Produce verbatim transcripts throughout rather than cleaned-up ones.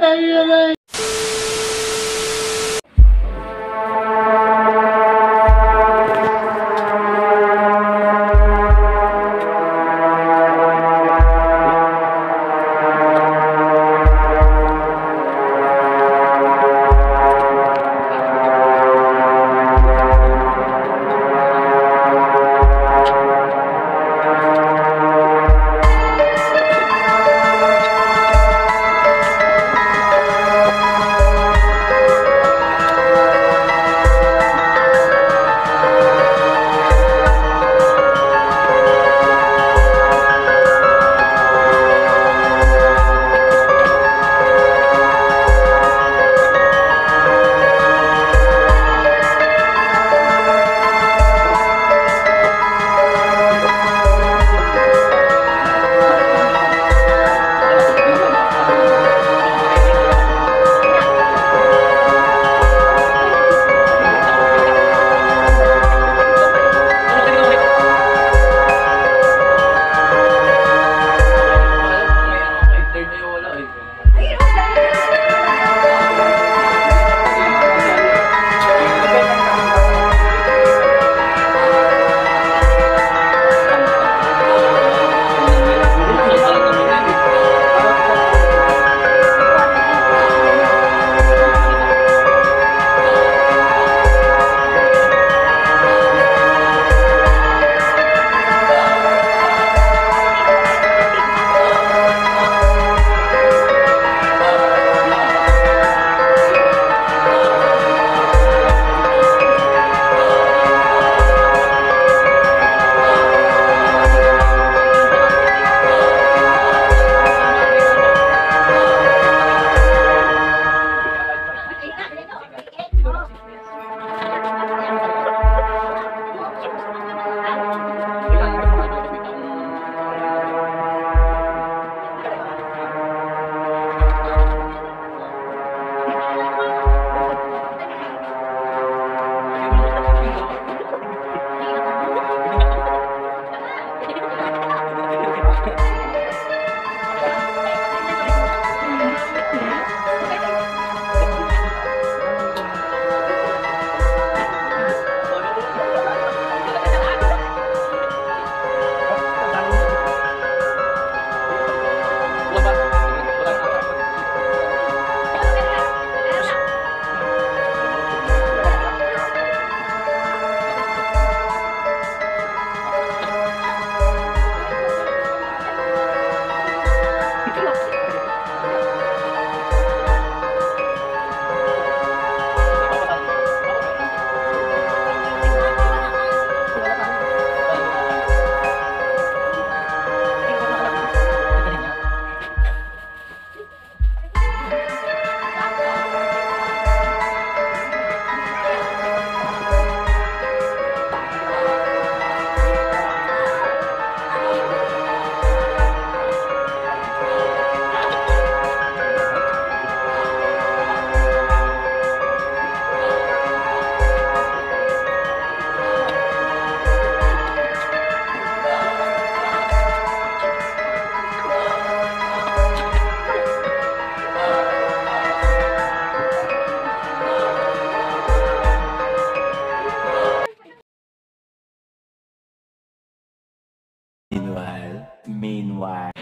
Meanwhile.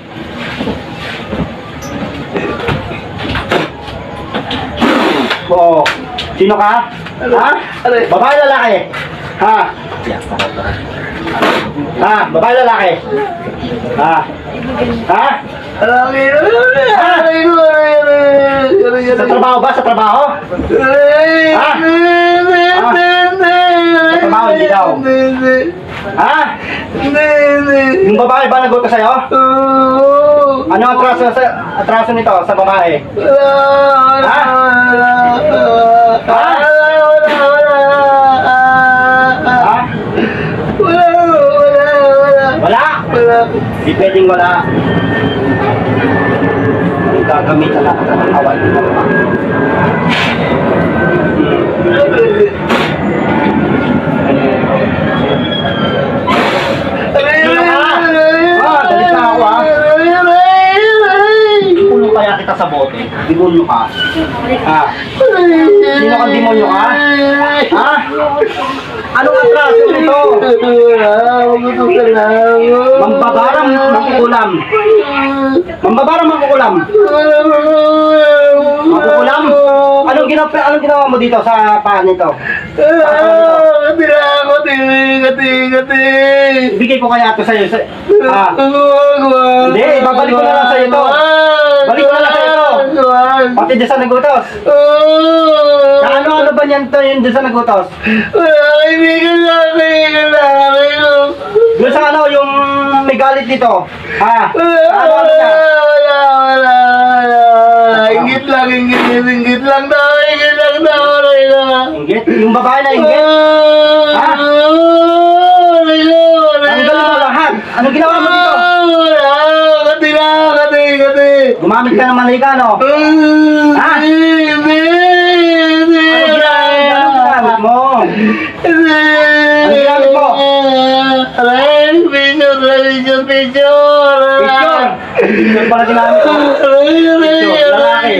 Oo. Sino ka? Ha? Babae lalaki? Ha? Ha? Babae lalaki? Ha? Ha? Ha? Sa trabaho ba? Sa trabaho? Ha? Ha? Sa trabaho hindi daw? Ha? Yung babae ba nagot ka sa'yo? Ano ang atraso, sa, atraso nito sa babae? Ha? Ha? Ha? Wala? Di pwedeng wala. Ang gagamitan na ka ng awal. Sa bote. Demonyo ka. Ha? Sino kang demonyo ka? Ha? Anong atraso nito? Mambabarang makukulam. Mambabarang makukulam. Makukulam? Anong ginawa, anong ginawa mo dito sa paan nito? Kati na ako, ting, kati, kati. Bigay ko kaya ito sa'yo. Sa, ah. Hindi, babalik ko na lang sa'yo ito. Balik ko na lang sa'yo ito. Pati dyan sa nagutos. Na ano-ano ba niyan to yun dyan sa nagutos? Kaibigan na, kaibigan na, kaibigan. Doon sa ano, yung may galit dito. Ha? Ano-ano niya? Wala, wala, wala. Ingit lang, ingit, ingit lang daw, ingit lang daw, kaibigan. Inggit? Yung babae na inggit? Ha? Tanggalin mo lahat. Anong ginawa mo dito? Kati na, kati, kati. Gumamit ka ng manika, no? Ha? Hindi, hindi. Anong ginamit mo? Hindi. Anong ginamit mo? Aray, picture, picture, picture. Picture? Picture pala ginamit mo. Picture, lalaki.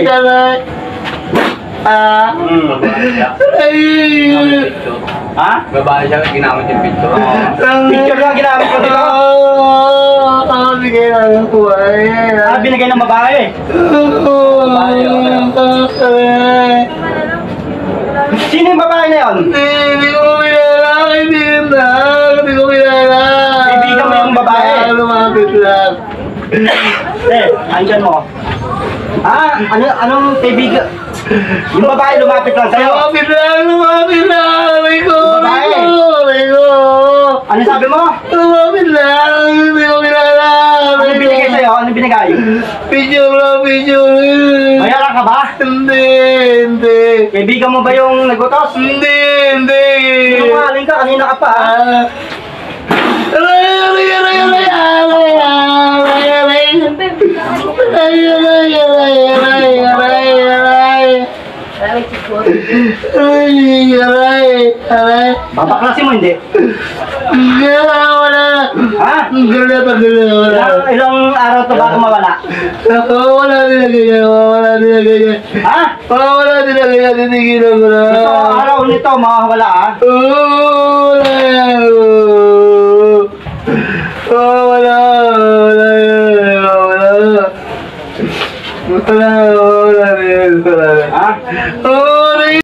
Ah. Hmm. Ay. Ha? Babae siya, ginamit yung picture. Picture lang ginamit mo dito. Ah, bigay lang po ay. Ah, binigay ng babae. Sino yung babae na yun? Hindi ko kilala, kaibigan na. Hindi ko kilala. Kaibigan mo yung babae? Lumapit lang. Eh, andyan mo. Ah, ano, anong kaibigan? Yung babae lumapit lang sa'yo. Lumapit lang, lumapit lang. Aray ko, aray Babae. ko, aray ko. Ano sabi mo? Lumapit lang, hindi ko kilala. Ano binigay sa'yo? Ano binigay? Picture lang, picture. Bayaran ka ba? Hindi, hindi. Kaibigan mo ba yung nagutos? Hindi, hindi. Sinungaling ka, kanina ka pa. ah. Ah. Aray, aray, aray, aray, aray, aray, aray. Aray, aray, aray, aray, aray, aray. Ay, aray, aray. Babaklasin mo, hindi? Hindi, wala. Ha? Gala pa, gala, wala. Ilang, ilang araw to bago mawala? Wala din na ganyan, wala din na ganyan. Ha? Wala din na ganyan, tinigilan ko na. Ito, araw nito, mawawala ah. Oh, wala yan. Oh, wala, wala yan, wala. Wala, wala yan, wala. Ha? Oh,